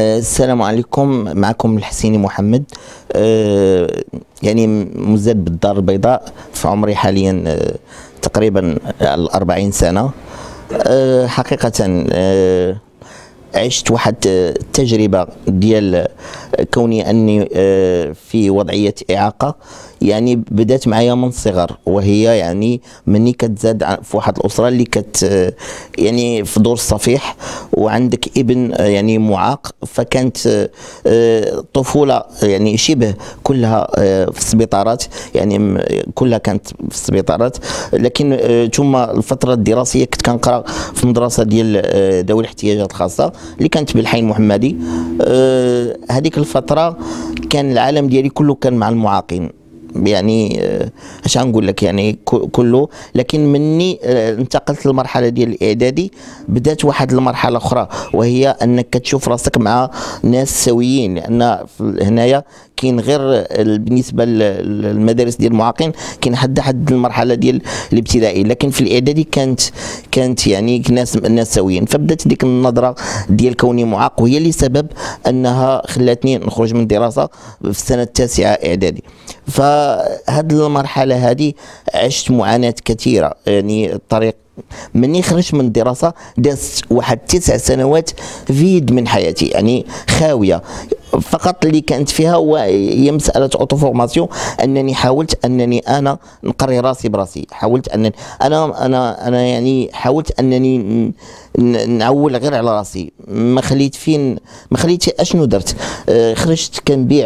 السلام عليكم. معكم الحسيني محمد. يعني مزاد بالدار البيضاء. في عمري حاليا تقريبا 40 سنة. حقيقة عشت واحد التجربة ديال كوني أني في وضعية إعاقة. يعني بدات معايا من الصغر، وهي يعني مني كتزاد في واحد الأسرة اللي يعني في دور الصفيح، وعندك ابن يعني معاق، فكانت طفولة يعني شبه كلها في السبيطارات، يعني كلها كانت في السبيطارات. لكن ثم الفترة الدراسية كنت كنقرا في مدرسة ديال ذوي الاحتياجات الخاصة اللي كانت بالحي المحمدي. هذيك الفترة كان العالم ديالي كله كان مع المعاقين، يعني اش غنقول لك، يعني كله. لكن مني انتقلت للمرحله ديال الاعدادي، بدات واحد المرحله اخرى، وهي انك كتشوف راسك مع ناس سويين. لان هنايا كاين غير بالنسبه للمدارس ديال المعاقين كاين حد المرحله ديال الابتدائي، لكن في الاعدادي كانت يعني ناس سويين. فبدات ديك النظره ديال كوني معاق، وهي اللي سبب انها خلاتني نخرج من الدراسه في السنه التاسعه اعدادي. فهاد المرحله هذه عشت معاناه كثيره. يعني الطريق مني خرجت من الدراسه دازت واحد 9 سنوات فيد من حياتي، يعني خاويه. فقط اللي كانت فيها هي مساله اوتو فورماسيون، انني حاولت انني انا نقري راسي براسي. حاولت انني انا يعني حاولت انني نعول غير على راسي. ما خليت اشنو درت. خرجت كنبيع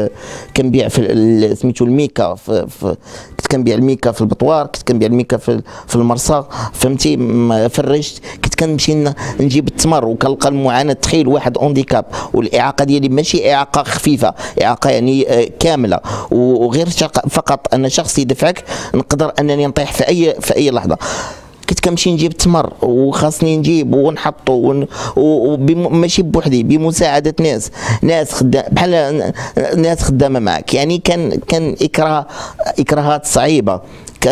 في سميتو الميكا، كنت كنبيع الميكا في البطوار، كنت كنبيع الميكا في المرصا، فهمتي. فرجت، كنت كنمشي نجيب التمر، وكنلقى المعاناه. تخيل واحد اونديكاب، والاعاقه ديالي ماشي اعاقه خفيفه، اعاقه يعني كامله، وغير فقط انا شخص يدفعك نقدر انني نطيح في اي لحظه. كنت كنمشي نجيب التمر، وخاصني نجيب ونحطو ماشي بوحدي، بمساعده ناس خدام بحال ناس خدامه معك. يعني كان اكراهات صعيبه.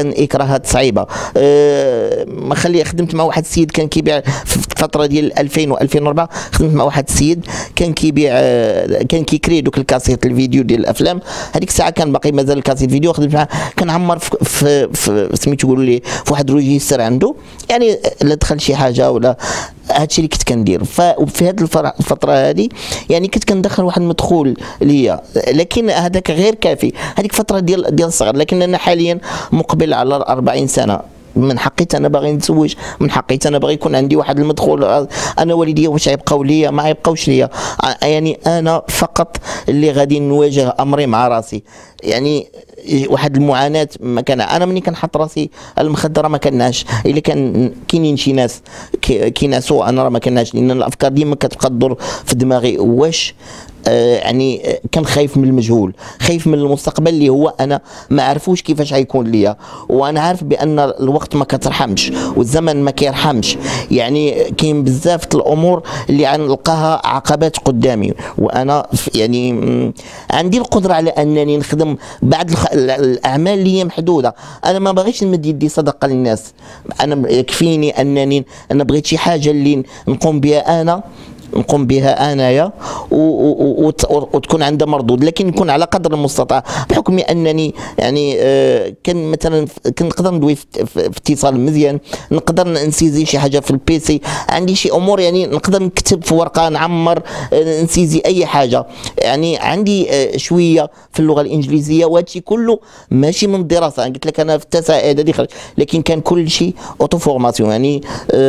ما خدمت مع واحد السيد كان كيبيع في الفتره ديال 2000 و2004. خدمت مع واحد السيد كان كيبيع، كان كيكري دوك الكاسيت الفيديو ديال الافلام. هذيك الساعه كان باقي مازال الكاسيت الفيديو. خدمت معاه، كنعمر في سميتو يقولوا لي في واحد الروجيستر عنده، يعني لا دخل شي حاجه ولا. هادشي اللي كنت كندير. ففي هذه الفتره هذه يعني كنت كندخل واحد المدخول ليا، لكن هذاك غير كافي. هذيك فتره ديال الصغر. لكن انا حاليا مقبل على 40 سنه. من حقيت انا باغي نتزوج، من حقيت انا باغي يكون عندي واحد المدخول. انا والديا واش غيبقاو ليا؟ ما غيبقاوش ليا. يعني انا فقط اللي غادي نواجه امري مع راسي. يعني واحد المعاناه ما كان. انا ملي كنحط راسي على المخدره ما كناش. الا كان كاينين شي ناس كيناسوا، انا راه ما كناش، لان الافكار ديما كتبقى تدور في دماغي. واش يعني كان خايف من المجهول، خايف من المستقبل اللي هو انا ما عرفوش كيفاش غيكون ليا. وانا عارف بان الوقت ما كترحمش، والزمن ما كيرحمش. يعني كاين بزاف الامور اللي غنلقاها عقبات قدامي، وانا يعني عندي القدره على انني نخدم بعض الاعمال اللي هي محدوده. انا ما باغيش نمد يدي صدقه للناس. انا يكفيني انني انا بغيت شي حاجه اللي نقوم بها انايا وتكون عندها مردود، لكن يكون على قدر المستطاع. بحكم انني يعني كان مثلا كنقدر ندوي في اتصال مزيان، نقدر نسيزي شي حاجه في البيسي، عندي شي امور يعني نقدر نكتب في ورقه، نعمر، نسيزي اي حاجه. يعني عندي شويه في اللغه الانجليزيه، وهادشي كله ماشي من الدراسه. قلت لك انا في التاسعه اعدادي خرجت، لكن كان كل شيء اوتو فورماسيون. يعني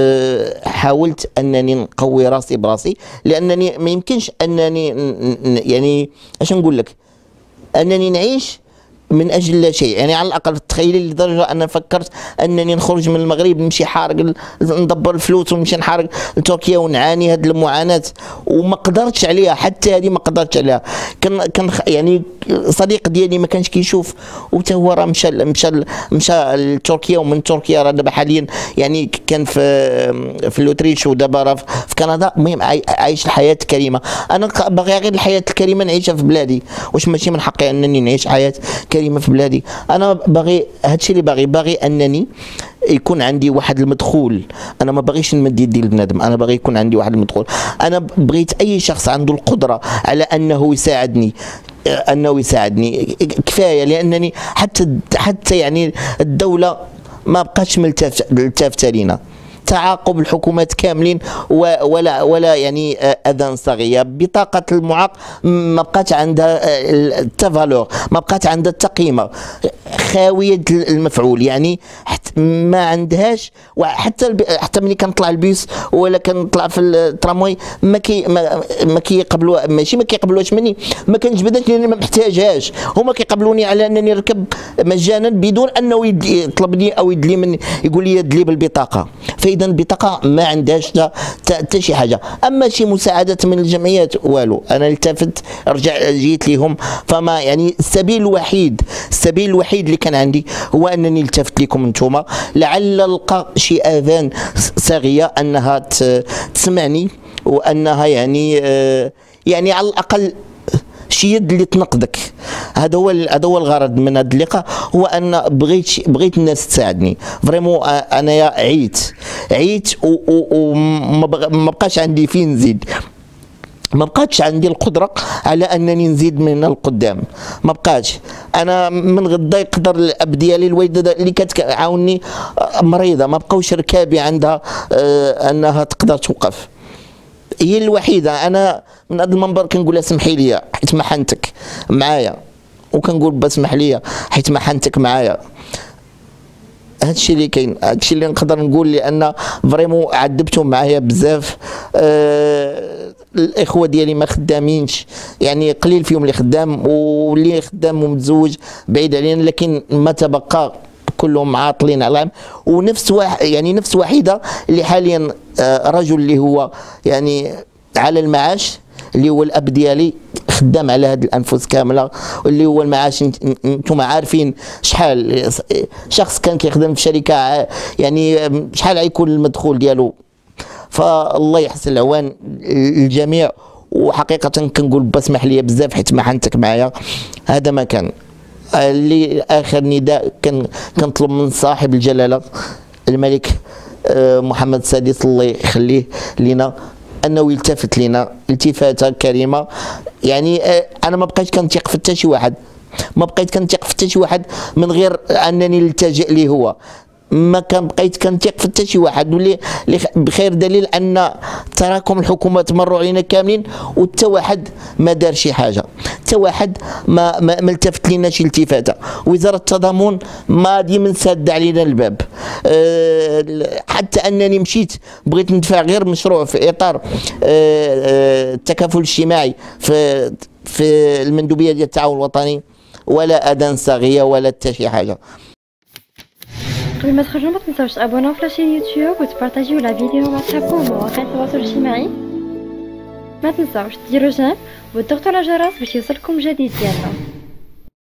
حاولت انني نقوي راسي براسي، لانني ما يمكنش انني يعني اش نقول لك، انني نعيش من اجل لا شيء. يعني على الاقل تخيلي لدرجه ان فكرت انني نخرج من المغرب نمشي حارق، ندبر الفلوس ونمشي نحارق لتركيا ونعاني هذه المعاناه، وما قدرتش عليها. حتى هذه ما قدرتش عليها. كان يعني صديق ديالي ما كانش كيشوف، وتا هو راه مشى لتركيا، ومن تركيا راه دابا حاليا يعني كان في الاوتريش، ودابا راه في كندا، المهم عايش الحياه كريمه. انا باغي غير الحياه الكريمه نعيشها في بلادي، واش ماشي من حقي انني نعيش حياه كريمه في بلادي؟ انا باغي هادشي اللي باغي انني يكون عندي واحد المدخول. انا ما باغيش نمد يدي لبنادم، انا باغي يكون عندي واحد المدخول. انا بغيت اي شخص عنده القدره على انه يساعدني كفايه، لانني حتى يعني الدوله ما بقاتش ملتافته لينا. تعاقب الحكومات كاملين ولا يعني اذان صاغيه. بطاقه المعاق ما بقات عندها التفالور، ما بقات عندها التقييمه، خاويه المفعول، يعني ما عندهاش. حتى ملي كنطلع البيس ولا كنطلع في الترامواي ما كيقبلوا، ماشي ما كيقبلوش مني، ما كنجبدهاش لاني ما محتاجهاش. هما كيقبلوني على انني نركب مجانا بدون انه يطلبني او يدلي من يقول لي دلي بالبطاقه. فاذا البطاقه ما عندهاش حتى شي حاجه. اما شي مساعدات من الجمعيات والو، انا التفت جيت لهم. فما يعني السبيل الوحيد اللي كان عندي هو انني التفت لكم انتم، لعل لقى شي اذان صاغيه انها تسمعني، وانها يعني على الاقل شي يد اللي تنقذك. هذا هو الغرض من هذا اللقاء، هو ان بغيت الناس تساعدني فريمون. انا عييت وما بقاش عندي فين نزيد، ما بقاتش عندي القدره على انني نزيد من القدام، ما بقاتش. انا من غدا يقدر الاب ديالي الوالده اللي كتعاونني مريضه، ما بقاوش ركابي عندها انها تقدر توقف، هي الوحيده. انا من هذا المنبر كنقول لها سمحي لي حيت ما حنتك معايا، وكنقول بسمح لي حيت ما حنتك معايا. هادشي اللي كاين، هادشي اللي نقدر نقول، لان فريمون عذبتهم معايا بزاف. الاخوه ديالي ما خدامينش، يعني قليل فيهم اللي خدام، واللي خدام ومتزوج بعيد علينا، لكن ما تبقى كلهم عاطلين على ونفس نفس وحيده اللي حاليا رجل اللي هو يعني على المعاش، اللي هو الاب ديالي خدام على هذه الانفس كامله، واللي هو المعاش انتم عارفين شحال شخص كان كيخدم في شركه، يعني شحال غيكون المدخول ديالو. فالله يحسن العوان الجميع. وحقيقه كنقول بسمح لي بزاف حيت ما حنتك معايا. هذا ما كان اللي اخر نداء كنطلب من صاحب الجلاله الملك محمد السادس الله يخليه لنا انه يلتفت لنا التفاته كريمه. يعني انا ما بقيت كنثق في حتى شي واحد، ما بقيت كنثق في حتى شي واحد من غير انني نلتجئ ليه هو. ما كان بقيت كنثق في حتى شي واحد، واللي بخير دليل ان تراكم الحكومات مروا علينا كاملين وحتى واحد ما دار شي حاجه، حتى واحد ما التفت لنا شي التفاته. وزاره التضامن ما ديما ساد علينا الباب. حتى انني مشيت بغيت ندفع غير مشروع في اطار التكافل الاجتماعي في المندوبيه ديال التعاون الوطني، ولا اذان صاغيه ولا حتى شي حاجه. قبل ما تخرجوا ما تنساوش تابوناو في لاشين يوتيوب وتبارطاجيو لا فيديو مع صحابكم ومواقع التواصل الاجتماعي. ما تنساوش ديروا جيم وتضغطوا على الجرس باش يوصلكم جديد ديالنا.